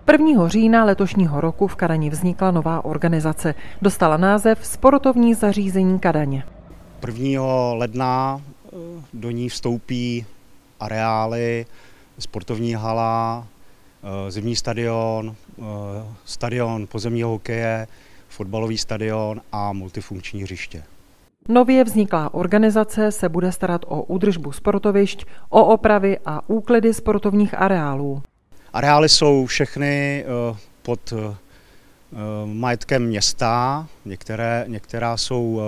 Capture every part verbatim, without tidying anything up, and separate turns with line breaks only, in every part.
prvního října letošního roku v Kadani vznikla nová organizace. Dostala název Sportovní zařízení Kadaň.
prvního ledna do ní vstoupí areály, sportovní hala, zimní stadion, stadion pozemního hokeje, fotbalový stadion a multifunkční hřiště.
Nově vzniklá organizace se bude starat o údržbu sportovišť, o opravy a úklidy sportovních areálů.
Areály jsou všechny pod majetkem města, některé, některá jsou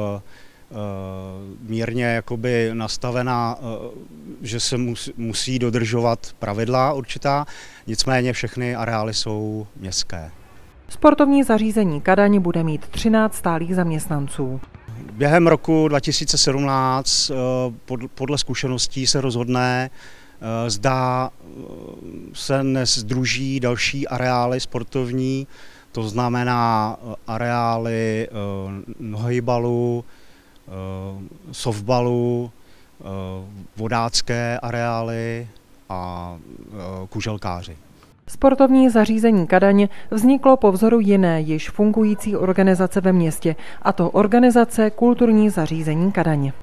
mírně jakoby nastavená, že se musí dodržovat pravidla určitá, nicméně všechny areály jsou městské.
Sportovní zařízení Kadaň bude mít třináct stálých zaměstnanců.
Během roku dva tisíce sedmnáct podle zkušeností se rozhodne, zda se nesdruží další areály sportovní, to znamená areály nohejbalu, softballu, vodácké areály a kuželkáři.
Sportovní zařízení Kadaň vzniklo po vzoru jiné, již fungující organizace ve městě, a to organizace Kulturní zařízení Kadaň.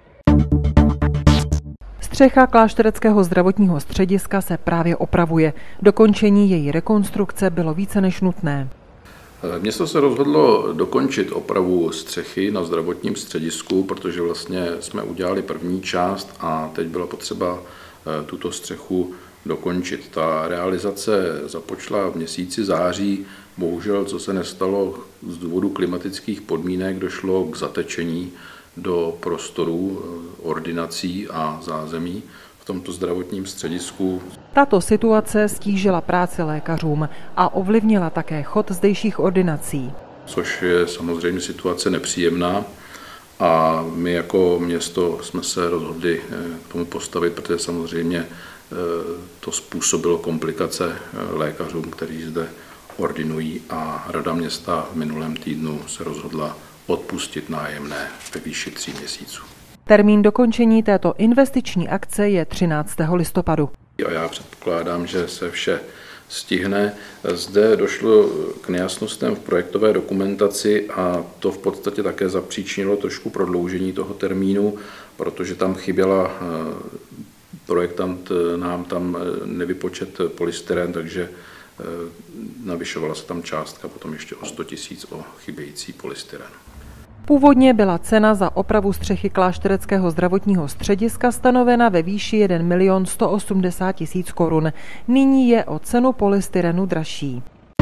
Střecha kláštereckého zdravotního střediska se právě opravuje. Dokončení její rekonstrukce bylo více než nutné.
Město se rozhodlo dokončit opravu střechy na zdravotním středisku, protože vlastně jsme udělali první část a teď bylo potřeba tuto střechu dokončit. Ta realizace započala v měsíci září, bohužel, co se nestalo z důvodu klimatických podmínek, došlo k zatečení do prostorů ordinací a zázemí v tomto zdravotním středisku.
Tato situace stížila práci lékařům a ovlivnila také chod zdejších ordinací.
Což je samozřejmě situace nepříjemná a my jako město jsme se rozhodli k tomu postavit, protože samozřejmě to způsobilo komplikace lékařům, kteří zde ordinují, a Rada města v minulém týdnu se rozhodla odpustit nájemné ve výši tří měsíců.
Termín dokončení této investiční akce je třináctého listopadu.
A já předpokládám, že se vše stihne. Zde došlo k nejasnostem v projektové dokumentaci a to v podstatě také zapříčinilo trošku prodloužení toho termínu, protože tam chyběla, projektant nám tam nevypočet polystyren, takže navyšovala se tam částka potom ještě o sto tisíc o chybějící polystyren.
Původně byla cena za opravu střechy kláštereckého zdravotního střediska stanovena ve výši jeden milion sto osmdesát tisíc korun. Nyní je o cenu polystyrenu dražší.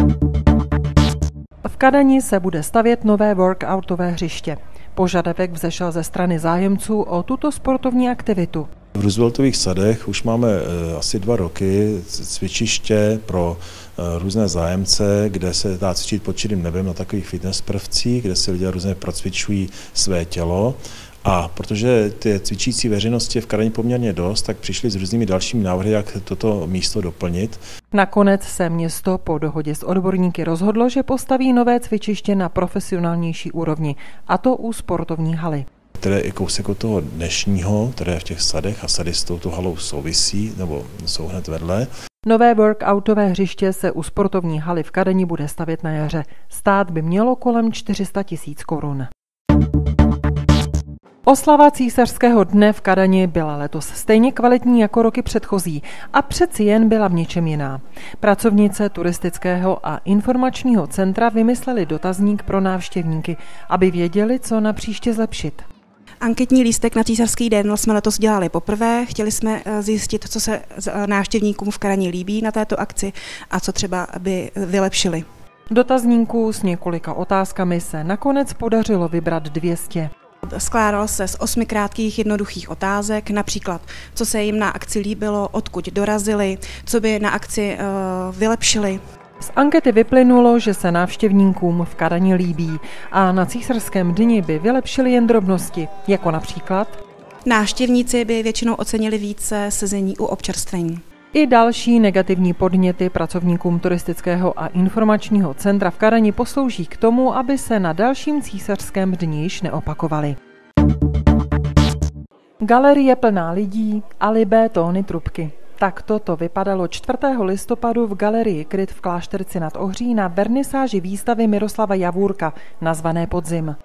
V Kadani se bude stavět nové workoutové hřiště. Požadavek vzešel ze strany zájemců o tuto sportovní aktivitu.
V Rooseveltových sadech už máme asi dva roky cvičiště pro různé zájemce, kde se dá cvičit pod čirým nebem na takových fitness prvcích, kde si lidé různě procvičují své tělo. A protože ty cvičící veřejnosti je v Kadani poměrně dost, tak přišli s různými dalšími návrhy, jak toto místo doplnit.
Nakonec se město po dohodě s odborníky rozhodlo, že postaví nové cvičiště na profesionálnější úrovni, a to u sportovní haly.
Které je kousek od toho dnešního, které je v těch sadech, a sady s touto halou souvisí, nebo jsou hned vedle.
Nové workoutové hřiště se u sportovní haly v Kadani bude stavět na jaře. Stát by mělo kolem čtyři sta tisíc korun. Oslava císařského dne v Kadani byla letos stejně kvalitní jako roky předchozí a přeci jen byla v něčem jiná. Pracovnice turistického a informačního centra vymysleli dotazník pro návštěvníky, aby věděli, co na příště zlepšit.
Anketní lístek na císařský den jsme letos dělali poprvé. Chtěli jsme zjistit, co se návštěvníkům v Kadani líbí na této akci a co třeba by vylepšili.
Dotazníků s několika otázkami se nakonec podařilo vybrat dvě stě.
Skládal se z osmi krátkých jednoduchých otázek, například, co se jim na akci líbilo, odkud dorazili, co by na akci uh, vylepšili.
Z ankety vyplynulo, že se návštěvníkům v Kadani líbí a na císařském dni by vylepšili jen drobnosti, jako například
návštěvníci by většinou ocenili více sezení u občerstvení.
I další negativní podněty pracovníkům turistického a informačního centra v Kadani poslouží k tomu, aby se na dalším císařském dni již neopakovaly. Galerie plná lidí a libé tóny trubky. Tak toto vypadalo čtvrtého listopadu v galerii Kryt v Klášterci nad Ohří na vernisáži výstavy Miroslava Javůrka, nazvané Podzim.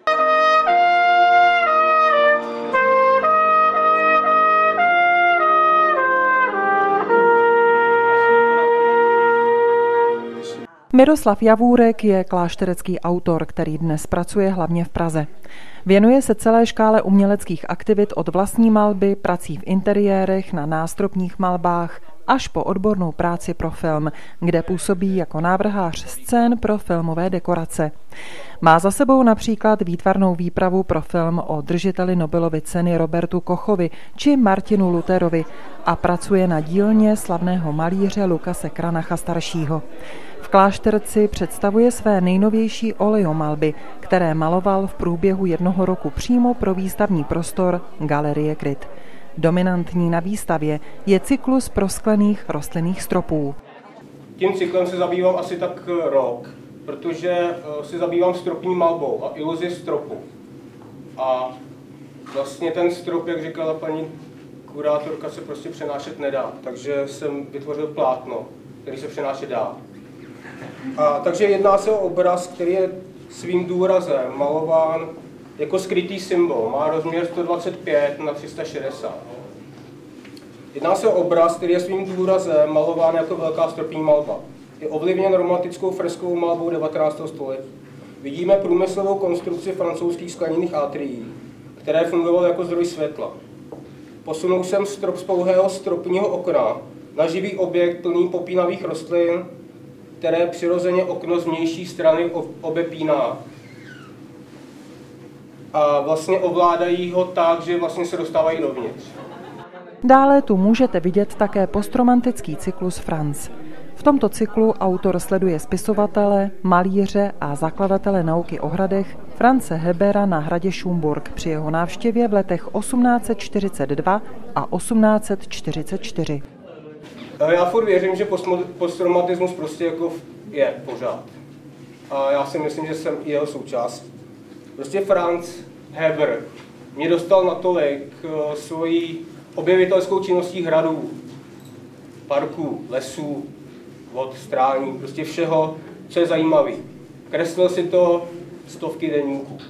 Miroslav Javůrek je klášterecký autor, který dnes pracuje hlavně v Praze. Věnuje se celé škále uměleckých aktivit od vlastní malby, prací v interiérech, na nástropních malbách, až po odbornou práci pro film, kde působí jako návrhář scén pro filmové dekorace. Má za sebou například výtvarnou výpravu pro film o držiteli Nobelovy ceny Robertu Kochovi či Martinu Lutherovi a pracuje na dílně slavného malíře Lukase Kranacha staršího. V Klášterci představuje své nejnovější olejomalby, které maloval v průběhu jednoho roku přímo pro výstavní prostor Galerie Kryt. Dominantní na výstavě je cyklus prosklených rostlinných stropů.
Tím cyklem se zabývám asi tak rok, protože se zabývám stropní malbou a iluzi stropu. A vlastně ten strop, jak říkala paní kurátorka, se prostě přenášet nedá. Takže jsem vytvořil plátno, který se přenášet dá. A takže jedná se o obraz, který je svým důrazem malován jako skrytý symbol. Má rozměr sto dvacet pět na tři sta šedesát. Jedná se o obraz, který je svým důrazem malován jako velká stropní malba. Je ovlivněn romantickou freskovou malbou devatenáctého století. Vidíme průmyslovou konstrukci francouzských skleněných atrií, které fungovaly jako zdroj světla. Posunul jsem strop z pouhého stropního okna na živý objekt plný popínavých rostlin, které přirozeně okno z vnější strany obepíná. A vlastně ovládají ho tak, že vlastně se dostávají dovnitř.
Dále tu můžete vidět také postromantický cyklus Franz. V tomto cyklu autor sleduje spisovatele, malíře a zakladatele nauky o hradech France Hebera na hradě Schumburg při jeho návštěvě v letech osmnáct set čtyřicet dva a osmnáct set čtyřicet čtyři.
Já furt věřím, že postromantismus prostě jako je pořád. A já si myslím, že jsem i jeho součást. Prostě Franz Heber mě dostal natolik uh, svojí objevitelskou činností hradů, parků, lesů, vod, strání, prostě všeho, co je zajímavé. Kreslil si to stovky deníků.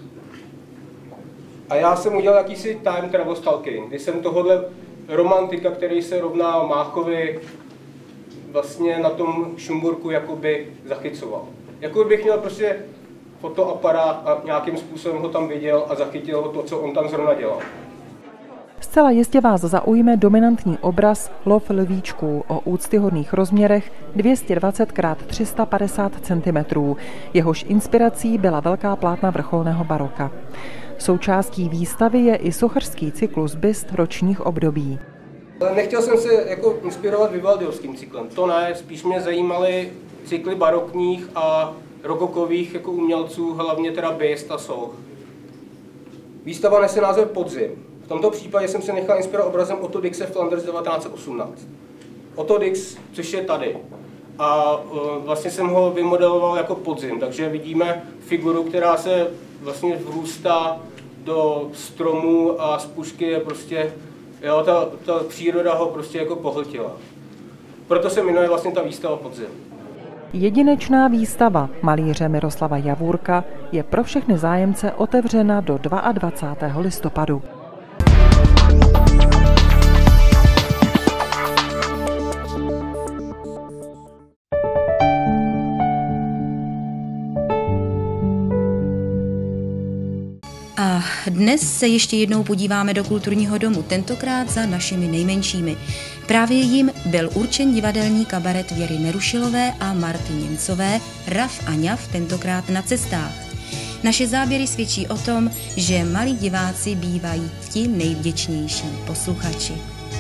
A já jsem udělal jakýsi time travel stalking, kdy jsem tohohle romantika, který se rovná Máchovi, vlastně na tom Schumburku jakoby zachycoval. Jako bych měl prostě fotoaparát a nějakým způsobem ho tam viděl a zachytil ho to, co on tam zrovna dělal.
Zcela jistě vás zaujme dominantní obraz Lov lvíčků o úctyhodných rozměrech dvě stě dvacet krát tři sta padesát centimetrů. Jehož inspirací byla velká plátna vrcholného baroka. Součástí výstavy je i sochařský cyklus byst ročních období.
Nechtěl jsem se jako inspirovat Vivaldovským cyklem, to ne, spíš mě zajímaly cykly barokních a rokokových jako umělců, hlavně teda byst a soch. Výstava nese název Podzim. V tomto případě jsem se nechal inspirovat obrazem Otto Dixe Flanders devatenáct set osmnáct. Otto Dix, což je tady. A uh, vlastně jsem ho vymodeloval jako podzim, takže vidíme figuru, která se vlastně vrůstá do stromů a z pušky je prostě, jo, ta, ta příroda ho prostě jako pohltila. Proto se jmenuje vlastně ta výstava Podzim.
Jedinečná výstava malíře Miroslava Javůrka je pro všechny zájemce otevřena do dvacátého druhého listopadu.
A dnes se ještě jednou podíváme do kulturního domu, tentokrát za našimi nejmenšími. Právě jim byl určen divadelní kabaret Věry Nerušilové a Marty Němcové Raf a ňaf, tentokrát na cestách. Naše záběry svědčí o tom, že malí diváci bývají ti nejvděčnější posluchači.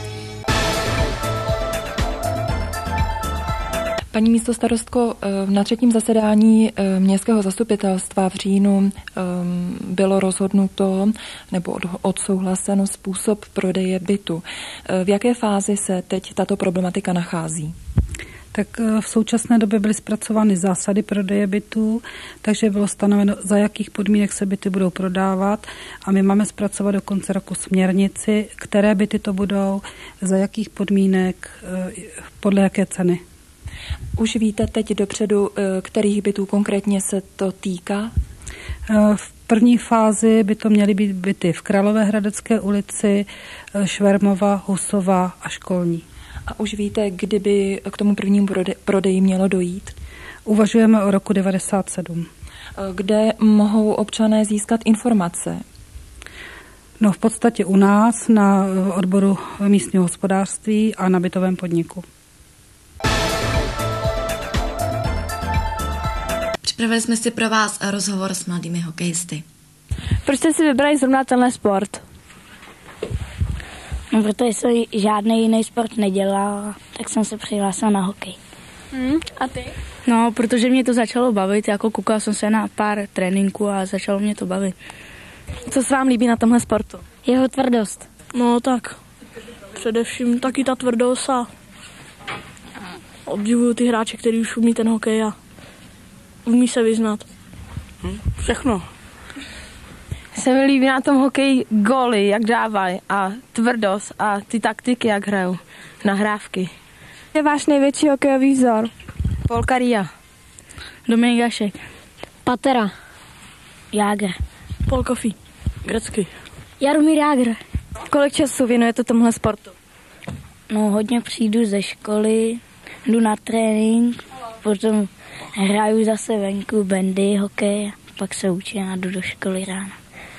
Paní místostarostko, na třetím zasedání městského zastupitelstva v říjnu bylo rozhodnuto nebo odsouhlaseno způsob prodeje bytu. V jaké fázi se teď tato problematika nachází?
tak v současné době byly zpracovány zásady prodeje bytů, takže bylo stanoveno, za jakých podmínek se byty budou prodávat a my máme zpracovat do konce roku směrnici, které byty to budou, za jakých podmínek, podle jaké ceny.
Už víte teď dopředu, kterých bytů konkrétně se to týká?
V první fázi by to měly být byty v Královéhradecké ulici, Švermova, Husova a Školní.
A už víte, kdyby k tomu prvnímu prodeji mělo dojít?
Uvažujeme o roku devadesát sedm.
Kde mohou občané získat informace?
No v podstatě u nás na odboru místního hospodářství a na bytovém podniku.
Připravili jsme si pro vás rozhovor s mladými hokejisty.
Proč jste si vybrali zrovna tenhle sport?
No, protože jsem žádný jiný sport nedělal, tak jsem se přihlásila na hokej.
Hmm, a ty?
No, protože mě to začalo bavit, jako koukala jsem se na pár tréninků a začalo mě to bavit.
Co se vám líbí na tomhle sportu?
Jeho tvrdost.
No tak, především taky ta tvrdost a obdivuju ty hráče, kteří už umí ten hokej a umí se vyznat. Hm, všechno.
Se mi líbí na tom hokeji góly, jak dávají a tvrdost a ty taktiky, jak hrajou, nahrávky.
Je váš největší hokejový vzor?
Polka Ria.
Dominik Gašek.
Patera.
Jágr.
Paul Coffey. Grecky.
Jaromír Jágr.
Kolik času věnujete tomuhle sportu?
No, hodně přijdu ze školy, jdu na trénink, potom hraju zase venku bandy, hokej, pak se učím a jdu do školy ráno.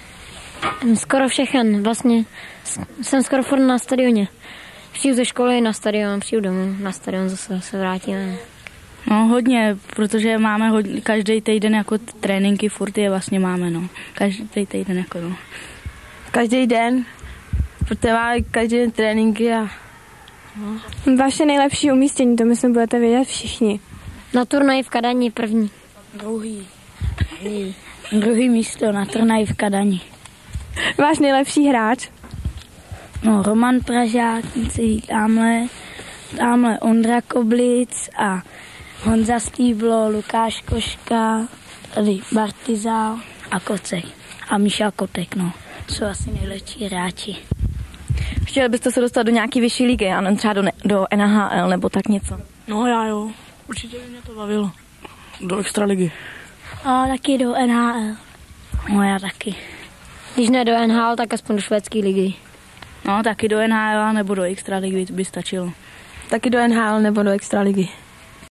Skoro všechen, vlastně jsem skoro furt na stadioně. Přijdu ze školy na stadion, přijdu domů, na stadion zase se vrátíme.
No hodně, protože máme hodně, každý týden jako tréninky, furt je vlastně máme, no. Každý týden jako, no.
Každý den, protože máme každý den tréninky a...
No. Vaše nejlepší umístění, to myslím budete vědět všichni.
Na turnaji v Kadani první.
Druhý. Druhý, Druhý místo na turnaji v Kadani.
Váš nejlepší hráč?
No, Roman Pražák, tamhle, tamhle Ondra Koblic a Honza Stýblo, Lukáš Koška, tady Bartizál a Kocek. A Míša Kotek, no. Jsou asi nejlepší hráči.
Chtěli byste se dostat do nějaký vyšší ligy, ano, třeba do, do N H L nebo tak něco? No já jo, určitě by mě to bavilo. Do extraligy.
A taky do N H L. No já taky.
Když ne do N H L, tak aspoň do švédské ligy.
No taky do N H L nebo do extraligy by stačilo.
Taky do N H L nebo do extraligy.